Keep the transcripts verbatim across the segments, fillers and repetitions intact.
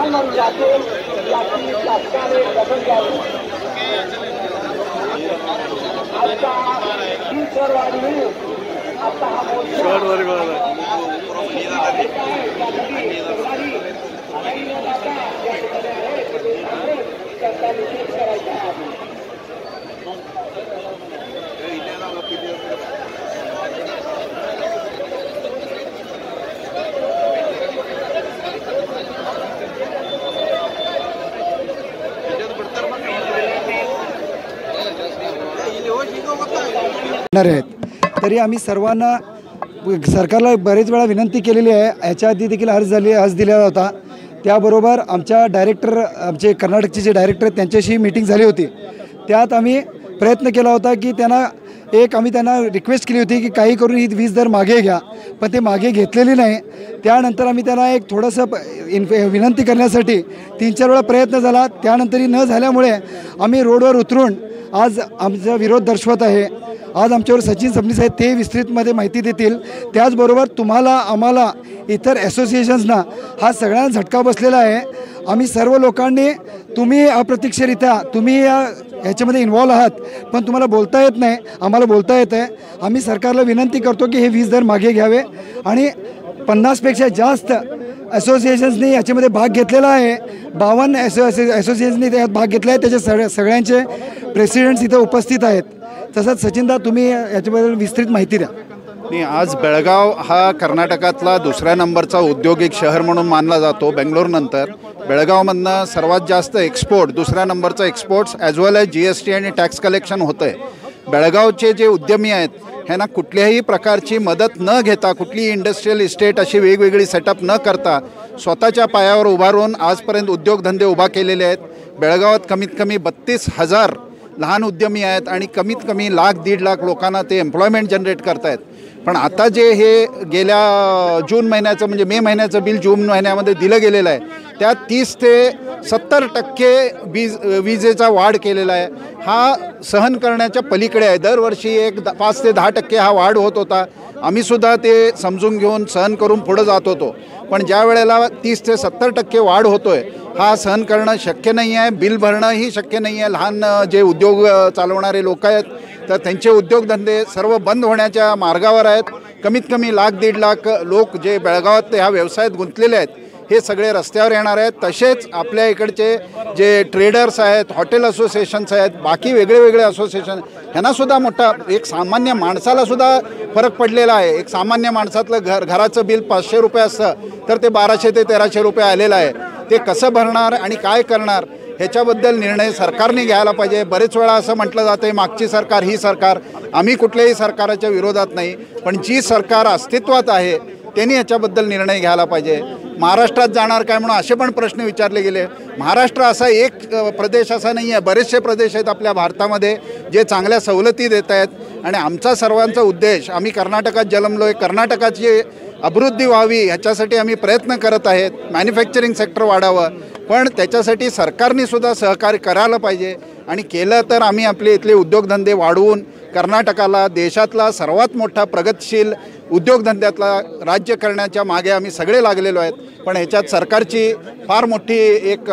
तरी आम्ही सर्वांना सरकारला बरेच वेळा विनंती केलेली आहे। याच्या आधी देखील अर्ज झाले अर्ज दिलेला होता। त्याबरोबर आमच्या डायरेक्टर आमचे कर्नाटकचे जे डायरेक्टर त्यांच्याशी मीटिंग झाली होती। त्यात आम्ही प्रयत्न केला होता की त्यांना एक आम्ही त्यांना रिक्वेस्ट केली होती की काही करून ही वीज दर मागे घ्या, पण ते मागे घेतलेली नाही। त्यानंतर आम्ही त्यांना एक थोडंसं विनंती करण्यासाठी तीन चार वेळा प्रयत्न झाला, त्यानंतरही न झाल्यामुळे आम्ही रोडवर उतरून आज आमचा विरोध दर्शवत आहे। आज आमच्यावर सचिन सबनीस आहेत, ते विस्तृतमध्ये माहिती देतील। त्याचबरोबर तुम्हाला आम्हाला इतर असोसिएशन्सना हा सगळ्यांना झटका बसलेला आहे। आम्ही सर्व लोकांनी तुम्ही अप्रत्यक्षरित्या तुम्ही या ह्याच्यामध्ये इन्व्हॉल्व आहात, पण तुम्हाला बोलता येत नाही, आम्हाला बोलता येत आहे। आम्ही सरकारला विनंती करतो की हे वीज दर मागे घ्यावे आणि पन्नासपेक्षा जास्त असोसिएशन्सनी याच्यामध्ये भाग घेतलेला आहे। बावन्न असो असोसिएशननी त्यात भाग घेतला आहे। त्याचे सगळ्या सगळ्यांचे प्रेसिडेंट्स इथं उपस्थित आहेत। तसंच सचिनदा तुम्ही याच्याबद्दल विस्तृत माहिती द्या। नाही, आज बेळगाव हा कर्नाटकातला दुसऱ्या नंबरचा औद्योगिक शहर म्हणून मानला जातो बेंगलोरनंतर। बेळगावमधनं सर्वात जास्त एक्सपोर्ट, दुसऱ्या नंबरचा exports as well as G S T आणि टॅक्स कलेक्शन होतं आहे। बेळगावचे जे उद्यमी आहेत ह्यांना कुठल्याही प्रकारची मदत न घेता, कुठलीही इंडस्ट्रियल इस्टेट अशी वेगवेगळी सेटअप न करता स्वतःच्या पायावर उभारून आजपर्यंत उद्योगधंदे उभा केलेले आहेत। बेळगावात कमीत कमी बत्तीस हजार लहान उद्यमी आहेत आणि कमीत कमी लाख दीड लाख लोकांना ते एम्प्लॉयमेंट जनरेट करत आहेत। पण आता जे हे गेल्या जून महिन्याचं म्हणजे मे महिन्याचं बिल जून महिन्यामध्ये दिलं गेलेलं आहे, त्यात तीस ते सत्तर टक्के वीज विजेचा वाढ केलेला आहे। हा सहन करण्याच्या पलीकडे आहे। दरवर्षी एक द पाच ते दहा टक्के हा वाढ होत होता। आम्हीसुद्धा ते समजून घेऊन सहन करून पुढं जात होतो, पण ज्या वेळेला तीस ते सत्तर टक्के वाढ होतो आहे हा सहन करणं शक्य नाही आहे। बिल भरणंही शक्य नाही आहे। लहान जे उद्योग चालवणारे लोक आहेत तर त्यांचे उद्योगधंदे सर्व बंद होण्याच्या मार्गावर आहेत। कमीत कमी लाख दीड लाख लोक जे बेळगावात ह्या व्यवसायात गुंतलेले आहेत हे सगळे रस्त्यावर येणार आहेत। तसेच आपल्या इकडचे जे ट्रेडर्स आहेत, हॉटेल असोसिएशन्स आहेत, बाकी वेगळे वेगळे असोसिएशन, ह्यांनासुद्धा मोठा एक सामान्य माणसालासुद्धा फरक पडलेला आहे। एक सामान्य माणसातलं घर घराचं बिल पाचशे रुपये असतं तर ते बाराशे ते तेराशे रुपये आलेलं आहे। ते कसं भरणार आणि काय करणार ह्याच्याबद्दल निर्णय सरकारने घ्यायला पाहिजे। बरेच वेळा असं म्हटलं जातं मागची सरकार ही सरकार, आम्ही कुठल्याही सरकारच्या विरोधात नाही, पण जी सरकार अस्तित्वात आहे त्यांनी याच्याबद्दल निर्णय घ्यायला पाहिजे। महाराष्ट्रात जाणार काय म्हणून असे पण प्रश्न विचारले गेले। महाराष्ट्र असा एक प्रदेश असा नाही आहे, बरेचसे प्रदेश आहेत आपल्या भारतामध्ये जे चांगल्या सवलती देत आहेत। आणि आमचा सर्वांचा उद्देश, आम्ही कर्नाटकात जन्मलो आहे, कर्नाटकाची अभिवृद्धी व्हावी ह्याच्यासाठी आम्ही प्रयत्न करत आहेत। मॅन्युफॅक्चरिंग सेक्टर वाढावं, पण त्याच्यासाठी सरकारने सुद्धा सहकार्य करायला पाहिजे आणि केलं तर आम्ही आपले इथले उद्योगधंदे वाढवून कर्नाटकाला देशातला सर्वात मोठा प्रगतशील उद्योगधंद्यातला राज्य करण्याच्या मागे आम्ही सगळे लागलेलो आहेत। पण ह्याच्यात सरकारची फार मोठी एक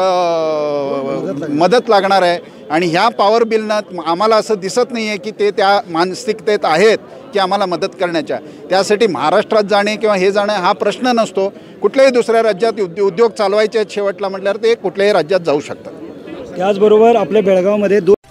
मदत लागणार आहे आणि ह्या पॉवर बिलनं आम्हाला असं दिसत नाही आहे की ते त्या मानसिकतेत आहेत की आम्हाला मदत करण्याच्या। त्यासाठी महाराष्ट्रात जाणे किंवा हे जाणे हा प्रश्न नसतो। कुठल्याही दुसऱ्या राज्यात उद्योग चालवायचे आहेत शेवटला म्हटल्यावर ते कुठल्याही राज्यात जाऊ शकतात। त्याचबरोबर आपल्या बेळगावमध्ये